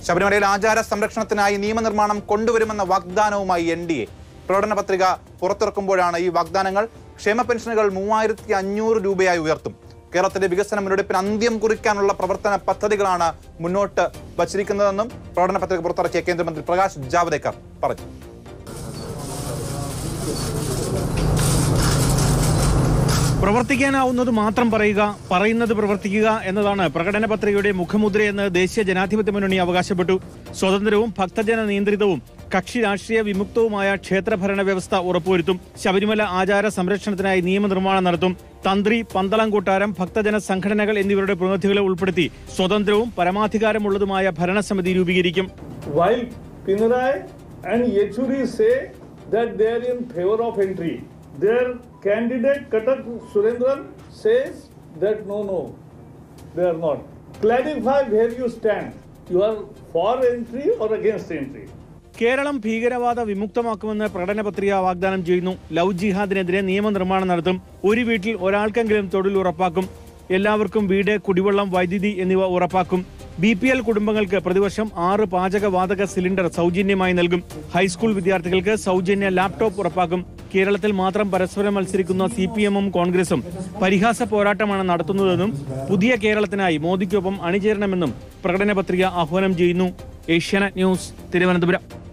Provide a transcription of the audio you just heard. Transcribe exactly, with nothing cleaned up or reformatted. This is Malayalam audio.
ശബരിമലയിൽ ആചാര സംരക്ഷണത്തിനായി നിയമനിർമ്മാണം കൊണ്ടുവരുമെന്ന വാഗ്ദാനവുമായി എൻ ഡി എ പ്രകടന പത്രിക പുറത്തിറക്കുമ്പോഴാണ് ഈ വാഗ്ദാനങ്ങൾ. ക്ഷേമ പെൻഷനുകൾ മൂവായിരത്തി അഞ്ഞൂറ് രൂപയായി ഉയർത്തും. കേരളത്തിന്റെ വികസന മുന്നെടുപ്പിന് അന്ത്യം കുറിക്കാനുള്ള പ്രവർത്തന പദ്ധതികളാണ് മുന്നോട്ട് വച്ചിരിക്കുന്നതെന്നും പ്രകടന പത്രിക പുറത്തിറക്കിയ കേന്ദ്രമന്ത്രി പ്രകാശ് ജാവ്ദേക്കർ പറഞ്ഞു. പ്രവർത്തിക്കാനാവുന്നത് മാത്രം പറയുക, പറയുന്നത് പ്രവർത്തിക്കുക എന്നതാണ് പ്രകടന പത്രികയുടെ മുഖമുദ്രയെന്ന് ദേശീയ ജനാധിപത്യ മുന്നണി അവകാശപ്പെട്ടു. സ്വതന്ത്രവും ഭക്തജന നിയന്ത്രിതവും കക്ഷി രാഷ്ട്രീയ വിമുക്തവുമായ ക്ഷേത്രഭരണ വ്യവസ്ഥ ഉറപ്പുവരുത്തും. ശബരിമല ആചാര സംരക്ഷണത്തിനായി നിയമനിർമ്മാണം നടത്തും. തന്ത്രി, പന്തളം കൊട്ടാരം, ഭക്തജന സംഘടനകൾ എന്നിവരുടെ പ്രതിനിധികളെ ഉൾപ്പെടുത്തി സ്വതന്ത്രവും പരമാധികാരമുള്ളതുമായ ഭരണസമിതി രൂപീകരിക്കും. While Pinarayi and Yechuri say that they are in favor of entry, their candidate Katak Surendran says that no, no, they are not. Clarify where you stand. You are for entry or against entry? Keralam ഭീകരവാദ വിമുക്തമാക്കുമെന്ന് പ്രകടന പത്രിക വാഗ്ദാനം ചെയ്യുന്നു. ലവ് ജിഹാദിനെതിരെ നിയമനിർമ്മാണം നടത്തും. ഒരു വീട്ടിൽ ഒരാൾക്കെങ്കിലും തൊഴിൽ ഉറപ്പാക്കും. എല്ലാവർക്കും വീട്, കുടിവെള്ളം, വൈദ്യുതി എന്നിവ ഉറപ്പാക്കും. ബി പി എൽ കുടുംബങ്ങൾക്ക് പ്രതിവർഷം ആറ് പാചകവാതക സിലിണ്ടർ സൗജന്യമായി നൽകും. ഹൈസ്കൂൾ വിദ്യാർത്ഥികൾക്ക് സൗജന്യ ലാപ്ടോപ്പ് ഉറപ്പാക്കും. കേരളത്തിൽ മാത്രം പരസ്പരം മത്സരിക്കുന്ന സി പി എമ്മും കോൺഗ്രസും പരിഹാസ പോരാട്ടമാണ് നടത്തുന്നതെന്നും പുതിയ കേരളത്തിനായി മോദിക്കൊപ്പം അണിചേരണമെന്നും പ്രകടന പത്രിക ആഹ്വാനം ചെയ്യുന്നു. ഏഷ്യാനെറ്റ് ന്യൂസ്, തിരുവനന്തപുരം.